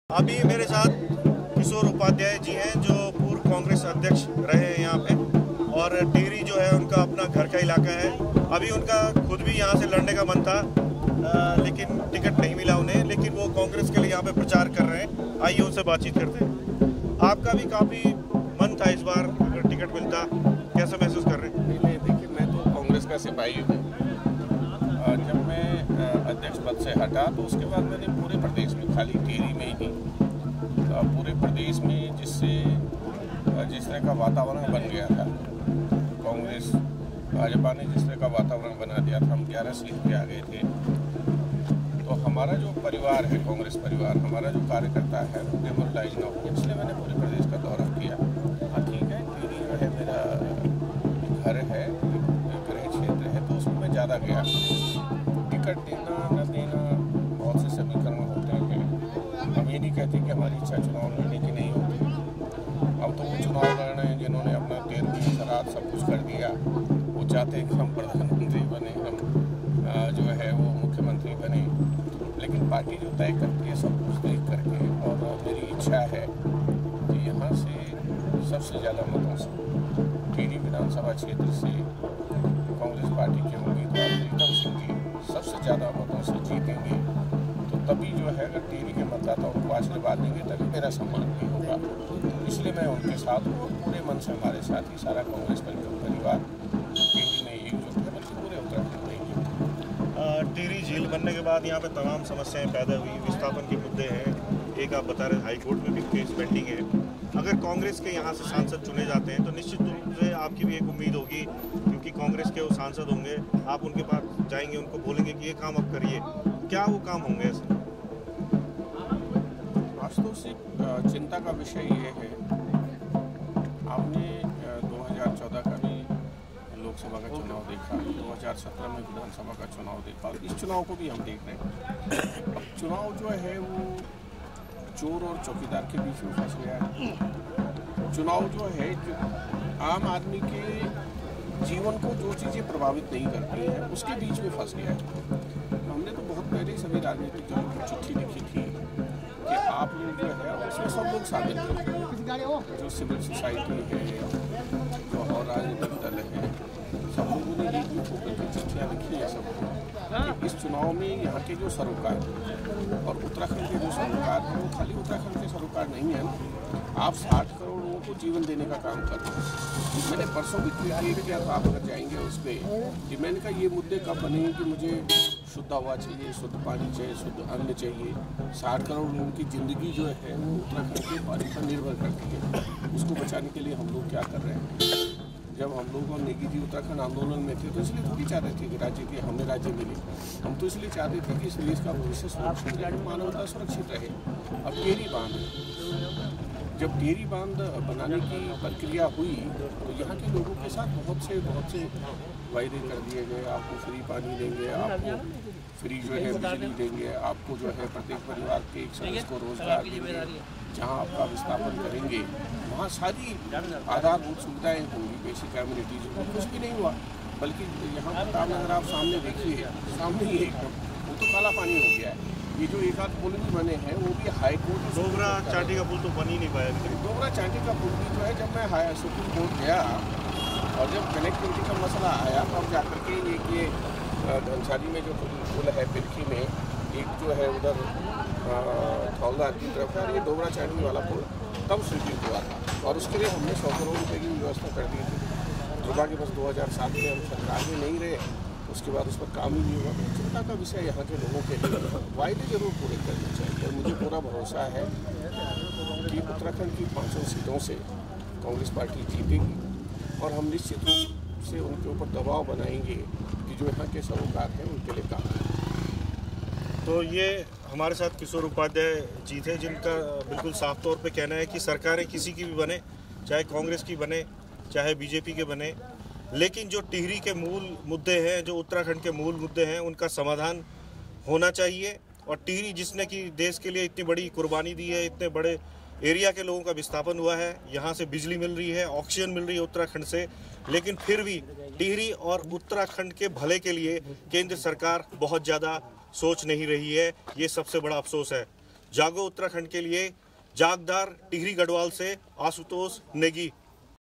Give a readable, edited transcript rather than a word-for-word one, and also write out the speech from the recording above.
अभी मेरे साथ किशोर उपाध्याय जी हैं जो पूर्व कांग्रेस अध्यक्ष रहे हैं यहाँ पे, और टिहरी जो है उनका अपना घर का इलाका है। अभी उनका खुद भी यहाँ से लड़ने का मन था, लेकिन टिकट नहीं मिला उन्हें, लेकिन वो कांग्रेस के लिए यहाँ पे प्रचार कर रहे हैं। आइए उनसे बातचीत करते हैं। आपका भी काफ़ी मन था इस बार, अगर टिकट मिलता कैसा महसूस कर रहे हैं? नहीं, देखिए मैं तो कांग्रेस का सिपाही हूँ। जब मैं अध्यक्ष पद से हटा तो उसके बाद मैंने पूरे प्रदेश में, खाली टिहरी में ही पूरे प्रदेश में जिस तरह का वातावरण बन गया था, कांग्रेस भाजपा ने जिस तरह का वातावरण बना दिया था, हम 11 सीट पे आ गए थे। तो हमारा जो परिवार है, कांग्रेस परिवार, हमारा जो कार्यकर्ता है, वो डेमोरलाइज ना हो, इसलिए मैंने पूरे प्रदेश का दौरा किया। हाँ ठीक है, टिहरी जो है मेरा घर है, गृह क्षेत्र है, तो उसमें मैं ज़्यादा गया। टिकट देना न देना बहुत से समीकरण होते हैं। हम ये नहीं कहते कि हमारी इच्छा चुनाव लड़ने की नहीं होती। अब तो वो चुनाव लड़ रहे हैं जिन्होंने अपना 13वीं शराब सब कुछ कर दिया। वो चाहते हैं कि हम प्रधानमंत्री बने, हम जो है वो मुख्यमंत्री बने, लेकिन पार्टी जो तय करती है सब कुछ देख करके। और मेरी इच्छा है कि यहाँ से सबसे ज़्यादा मतों से टिहरी विधानसभा क्षेत्र से कांग्रेस पार्टी के उम्मीदवार प्रीतम सिंह जी सबसे ज़्यादा मतों से जीतेंगे। तो तभी जो है, अगर टिहरी के मतदाता उनको आशीर्वाद देंगे तभी मेरा सम्मान भी होगा। इसलिए मैं उनके साथ हूँ, पूरे मन से हमारे साथ ही सारा कांग्रेस परिवार टिहरी में एकजुट है, बल्कि पूरे उत्तराखंड में एकजुट। टिहरी झील बनने के बाद यहाँ पे तमाम समस्याएं पैदा हुई, विस्थापन के मुद्दे हैं। एक आप बता रहे हाईकोर्ट में भी केस पेंडिंग है। अगर कांग्रेस के यहाँ से सांसद चुने जाते हैं तो निश्चित रूप से आपकी भी एक उम्मीद होगी, क्योंकि कांग्रेस के वो सांसद होंगे, आप उनके पास जाएंगे, उनको बोलेंगे कि ये काम अब करिए। क्या वो काम होंगे ऐसे? वास्तव से चिंता का विषय ये है, आपने 2014 का भी लोकसभा का चुनाव देखा, 2017 में विधानसभा का चुनाव देखा, और इस चुनाव को भी हम देख रहे हैं। अब चुनाव जो है वो चोर और चौकीदार के बीच में फंस गया है। चुनाव जो है, जो आम आदमी के जीवन को जो चीज़ें प्रभावित नहीं करती हैं, उसके बीच में फंस गया है। हमने तो बहुत पहले ही सभी राजनीतिक दलों को चिट्ठी लिखी थी कि आप लोग जो है उसमें सब लोग शामिल हैं, जो सिविल सोसाइटी है, जो और राजनीतिक दल है, सब लोगों ने एक होकर के चिट्ठियाँ लिखी है सबको। इस चुनाव में यहाँ के जो सरोकार और उत्तराखंड के जो सरोकार हैं, वो खाली उत्तराखंड के सरोकार नहीं है। आप 60 करोड़ लोगों को जीवन देने का काम कर रहे हैं। मैंने परसों भी ट्वीट किया था, आप अगर जाएंगे उस पर, कि मैंने कहा ये मुद्दे कब बने कि मुझे शुद्ध हवा चाहिए, शुद्ध पानी चाहिए, शुद्ध अन्न चाहिए। 60 करोड़ लोगों की ज़िंदगी जो है वो उत्तराखंड के पानी पर निर्भर करती है। उसको बचाने के लिए हम लोग क्या कर रहे हैं? जब हम लोग और नेगी जी उत्तराखंड आंदोलन में थे तो इसलिए थोड़ी चाहते थे कि राज्य की हमें राज्य मिले। हम तो इसलिए चाहते थे कि इस देश का भविष्य सुरक्षित रहे, मानवता सुरक्षित रहे। अब टिहरी बांध, जब टिहरी बांध बनाने की प्रक्रिया हुई तो यहाँ के लोगों के साथ बहुत से वायदे कर दिए गए। आपको फ्री पानी देंगे, आपको फ्री जो है बिजली देंगे, आपको जो है प्रत्येक परिवार के एक सदस्य को रोजगार देंगे, जहाँ आपका विस्थापन करेंगे वहाँ सारी आधारभूत सुविधाएँ होंगी, बेसिक एमिनिटीज होंगी। कुछ भी नहीं हुआ, बल्कि यहाँ प्रताप नगर आप सामने देखिए, सामने ही एकदम वो तो काला पानी हो गया है। ये जो एक आध पुल भी बने हैं वो भी हाई कोर्ट, डोगरा चांटी का पुल तो बन ही नहीं पाया। डोगरा चांटी का पुल भी जो है, जब मैं सुप्रीम कोर्ट गया और जब कनेक्टिविटी का मसला आया तब जाकर के एक ये धनसारी में जो पुल है पिरखी में, एक जो है उधर थौलदार की तरफ है, ये डोगरा चांटी वाला पुल तब स्वीकृत हुआ था, और उसके लिए हमने 100 करोड़ रुपये की व्यवस्था कर दी थी। दुर्भाग्यवश 2007 में हम सरकार में नहीं रहे, उसके बाद उस पर काम ही नहीं हुआ। चिंता का विषय यहाँ के लोगों के लिए वायदे जरूर पूरे करने चाहिए, और मुझे पूरा भरोसा है कि उत्तराखंड की 500 सीटों से कांग्रेस पार्टी जीतेगी, और हम निश्चित रूप से उनके ऊपर दबाव बनाएंगे कि जो यहाँ के सरोकार हैं उनके लिए काम करें। तो ये हमारे साथ किशोर उपाध्याय जी थे, जिनका बिल्कुल साफ तौर पे कहना है कि सरकारें किसी की भी बने, चाहे कांग्रेस की बने, चाहे बीजेपी के बने, लेकिन जो टिहरी के मूल मुद्दे हैं, जो उत्तराखंड के मूल मुद्दे हैं, उनका समाधान होना चाहिए। और टिहरी जिसने कि देश के लिए इतनी बड़ी कुर्बानी दी है, इतने बड़े एरिया के लोगों का विस्थापन हुआ है, यहाँ से बिजली मिल रही है, ऑक्सीजन मिल रही है उत्तराखंड से, लेकिन फिर भी टिहरी और उत्तराखंड के भले के लिए केंद्र सरकार बहुत ज़्यादा सोच नहीं रही है। ये सबसे बड़ा अफसोस है। जागो उत्तराखंड के लिए जागदार टिहरी गढ़वाल से आशुतोष नेगी।